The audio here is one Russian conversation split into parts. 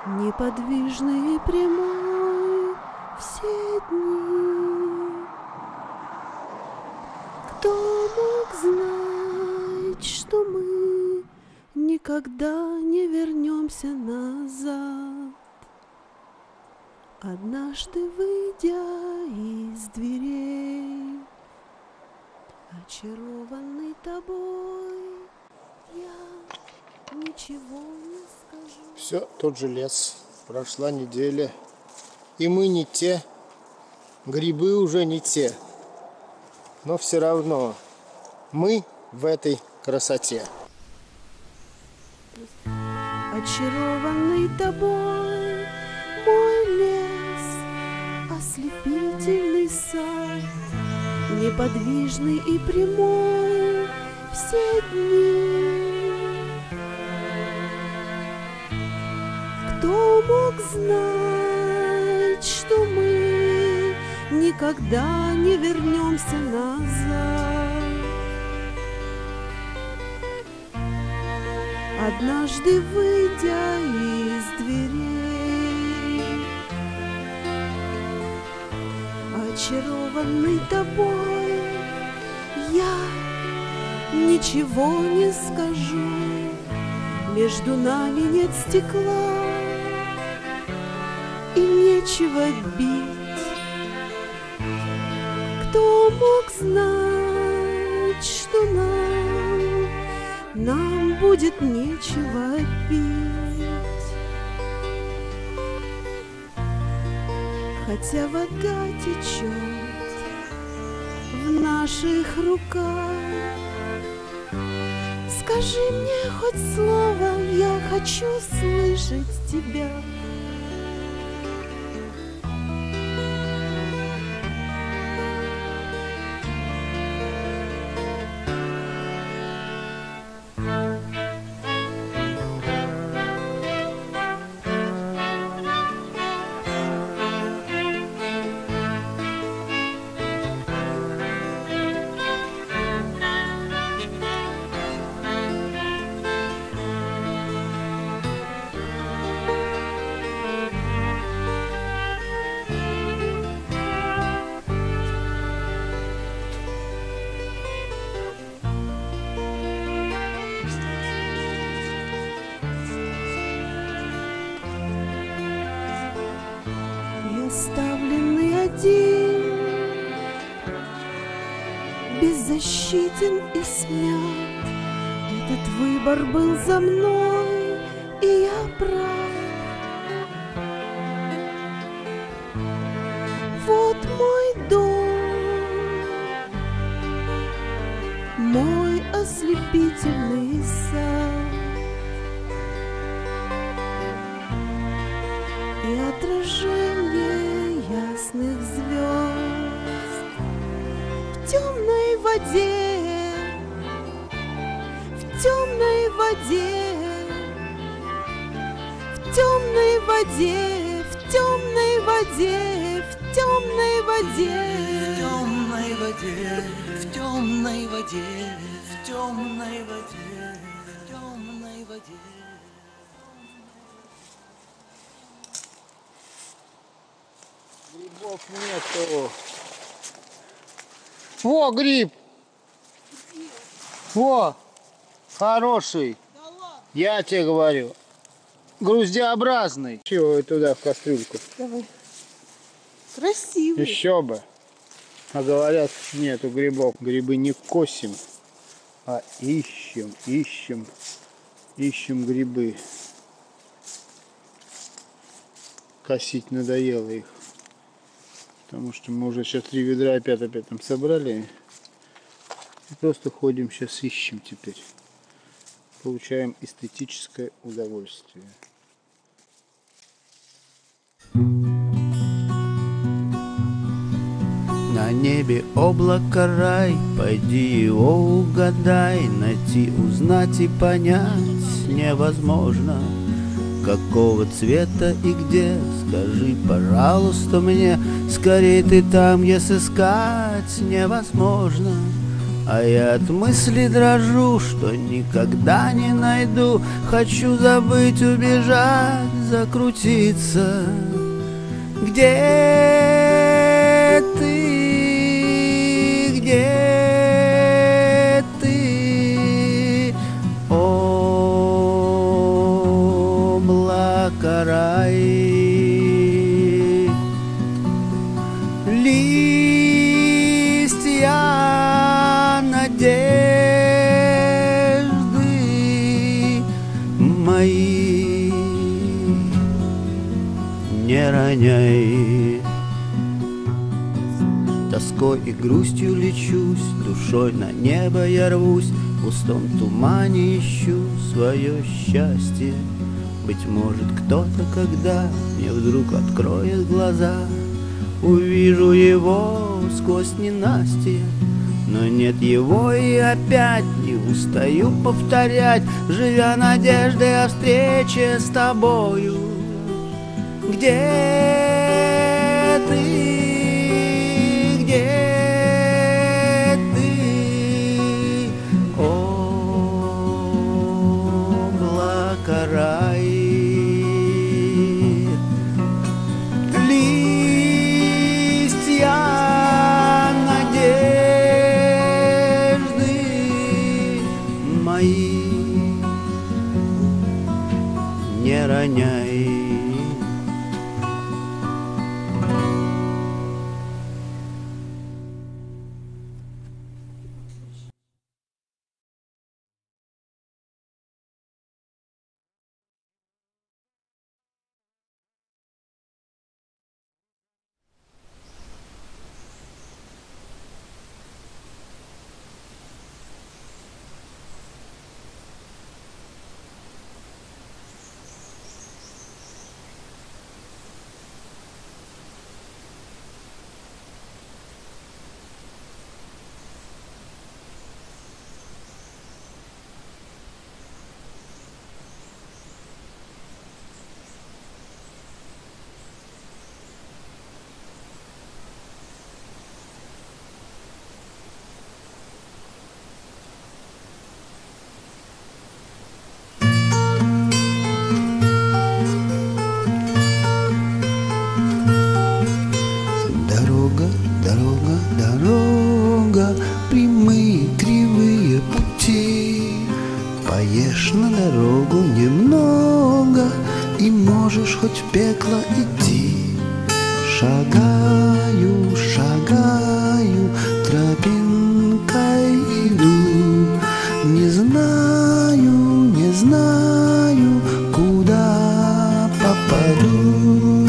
неподвижный и прямой все дни. Кто мог знать, что мы никогда не вернемся назад? Однажды, выйдя из дверей, очарованный тобой, я ничего не скажу. Все, тот же лес. Прошла неделя, и мы не те, грибы уже не те. Но все равно мы в этой красоте. Очарованный тобой, мой лес, ослепительный сад, неподвижный и прямой все дни. Кто мог знать, что мы никогда не вернемся назад? Однажды, выйдя из дверей, очарованный тобой, я ничего не скажу. Между нами нет стекла, и нечего бить. Кто мог знать, что нам будет нечего пить? Хотя вода течет в наших руках, скажи мне хоть слово, я хочу слышать тебя. Оставленный один, беззащитен и смят, этот выбор был за мной, и я прав. Вот мой дом, мой ослепительный сад, и отражение ясных звезд в темной воде, в темной воде, в темной воде, в темной воде, в темной воде, в темной воде, в темной воде, в темной воде, в темной воде. Грибов нету. Во, гриб! Во! Хороший! Я тебе говорю. Груздеобразный. Чего туда в кастрюльку? Давай. Красивый. Еще бы. А говорят, нету грибов. Грибы не косим, а ищем грибы. Косить надоело их. Потому что мы уже сейчас 3 ведра опять там собрали. И просто ходим сейчас ищем теперь. Получаем эстетическое удовольствие. На небе облако рай, пойди его угадай, найти, узнать и понять невозможно. Какого цвета и где, скажи, пожалуйста, мне, скорее ты там, если искать невозможно. А я от мысли дрожу, что никогда не найду. Хочу забыть, убежать, закрутиться. Где ты? Где ты? Облако рай. Листья надежды мои не роняй. Тоской и грустью лечусь, душой на небо я рвусь, в густом тумане ищу свое счастье. Быть может, кто-то, когда мне вдруг откроет глаза, увижу его сквозь ненастье. Но нет его и опять не устаю повторять, живя надеждой о встрече с тобою. Где ты? Где ты? Облако рай. Листья надежды мои не роняй. Дорога, прямые кривые пути. Поешь на дорогу немного, и можешь хоть в пекло идти. Шагаю, шагаю, тропинкой иду. Не знаю, не знаю, куда попаду.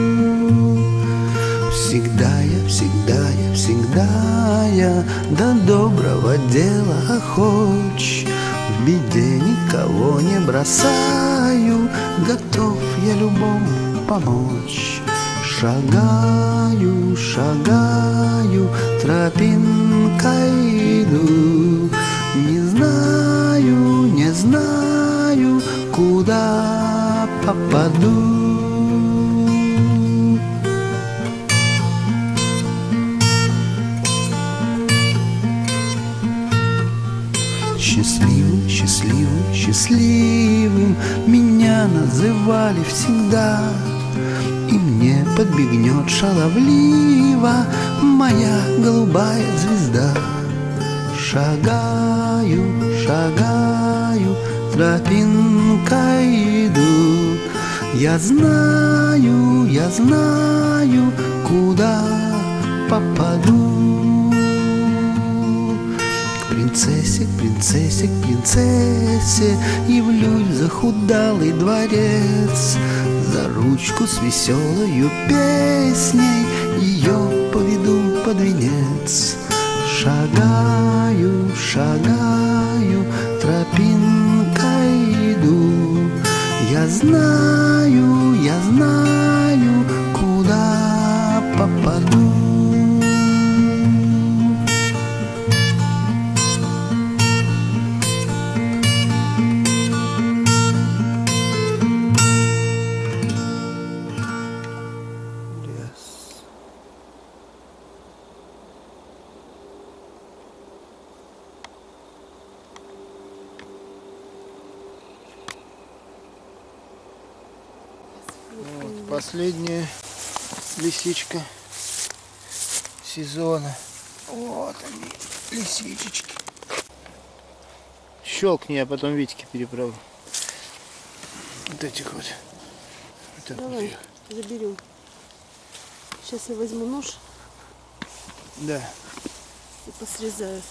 Всегда я до доброго дела охоч. В беде никого не бросаю, готов я любому помочь. Шагаю, шагаю, тропинкой иду. Не знаю, не знаю, куда попаду. Счастливым, счастливым, счастливым меня называли всегда. И мне подбегнет шаловливо моя голубая звезда. Шагаю, шагаю, тропинкой иду. Я знаю, куда попаду. Принцессе, принцессе, принцессе явлюсь в захудалый дворец. За ручку с веселою песней ее поведу под венец. Шагаю, шагаю, тропинкой иду. Я знаю, куда попаду. Вот, последняя лисичка сезона. Вот они, лисичечки. Щелкни, я потом Витьке переправлю. Вот этих вот. Так, Давай, заберем. Сейчас я возьму нож. Да. И посрезаю.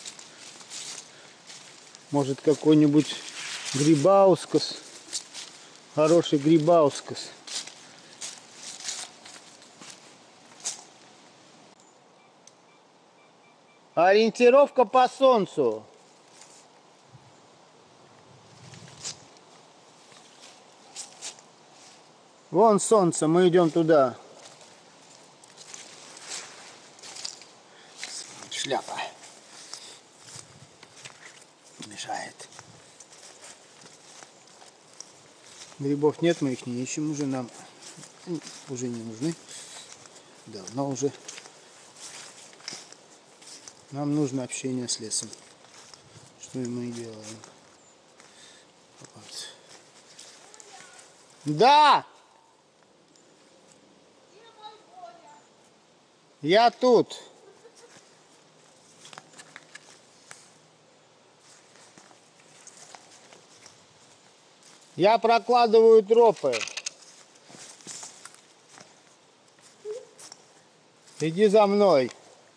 Может, какой-нибудь грибаускас. Хороший грибаускас. Ориентировка по солнцу. Вон солнце, мы идем туда. Шляпа. Мешает. Грибов нет, мы их не ищем уже, нам уже не нужны. Давно уже. Нам нужно общение с лесом. Что мы и делаем. Вот. Да! Я тут. Я прокладываю тропы. Иди за мной.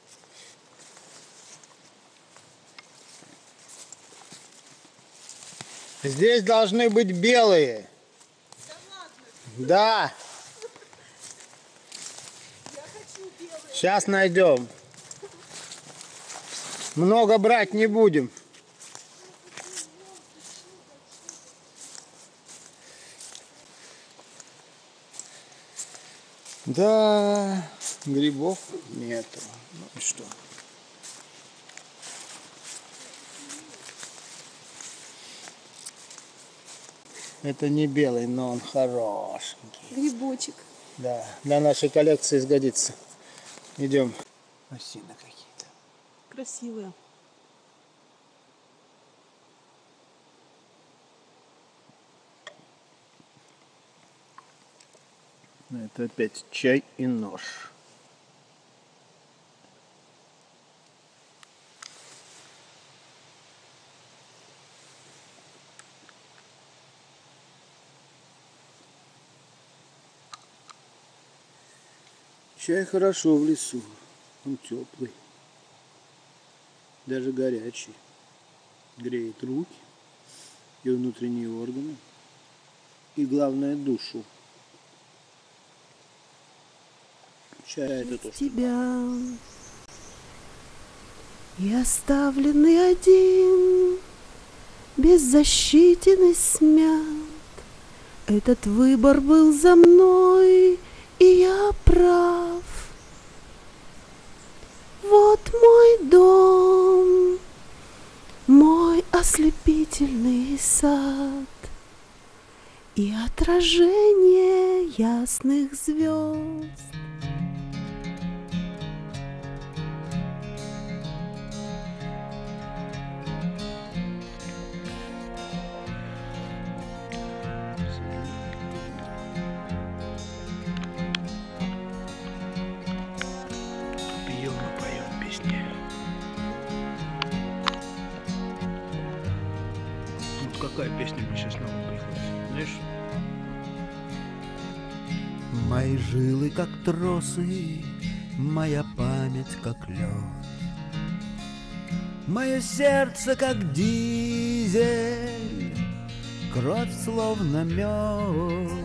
Здесь должны быть белые. Да. Сейчас найдем. Много брать не будем. Да, грибов нету. Ну и что? Это не белый, но он хорошенький. Грибочек. Да, для нашей коллекции сгодится. Идем. Осины какие-то. Красивые. Это опять чай и нож. Чай хорошо в лесу. Он теплый. Даже горячий. Греет руки и внутренние органы. И главное, душу. Чай это то, что... Тебя и оставленный один, беззащитен и смят. Этот выбор был за мной, и я прав. Вот мой дом, мой ослепительный сад и отражение ясных звезд. Пьем и поем песни. Вот какая песня мне сейчас на ум приходит, знаешь? Мои жилы как тросы, моя память как лед, мое сердце как дизель, кровь словно мед.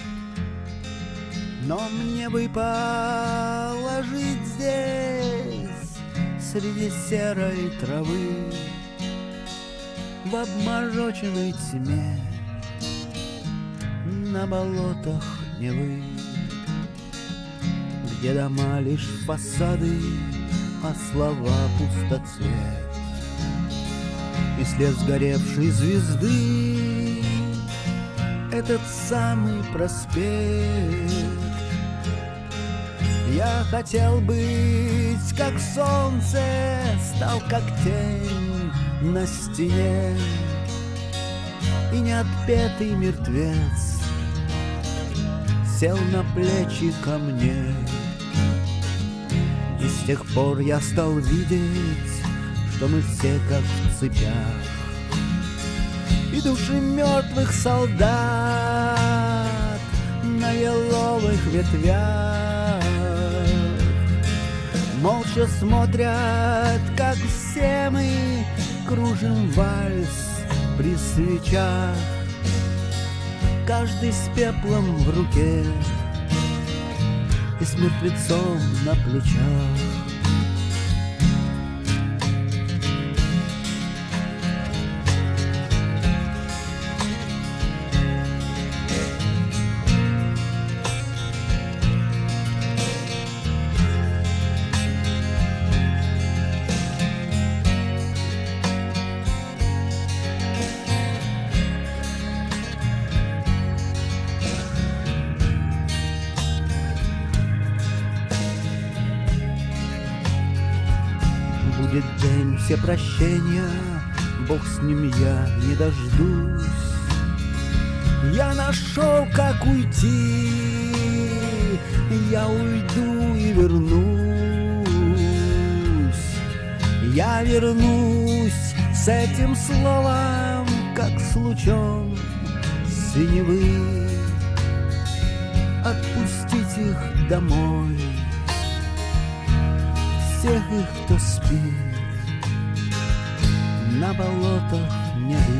Но мне бы положить здесь, среди серой травы, в обмороченной тьме, на болотах Невы, где дома лишь фасады, а слова пустоцвет. И след сгоревшей звезды — этот самый проспект. Я хотел быть как солнце, стал как тень на стене, и неотпетый мертвец сел на плечи ко мне. И с тех пор я стал видеть, что мы все как в цепях, и души мертвых солдат на еловых ветвях молча смотрят, как все мы кружим вальс при свечах, каждый с пеплом в руке и с мертвецом на плечах. Будет день все прощения, Бог с ним, я не дождусь. Я нашел, как уйти, я уйду и вернусь. Я вернусь с этим словом, как с лучом синевы. Отпустить их домой, всех их, кто спит на болотах Невы.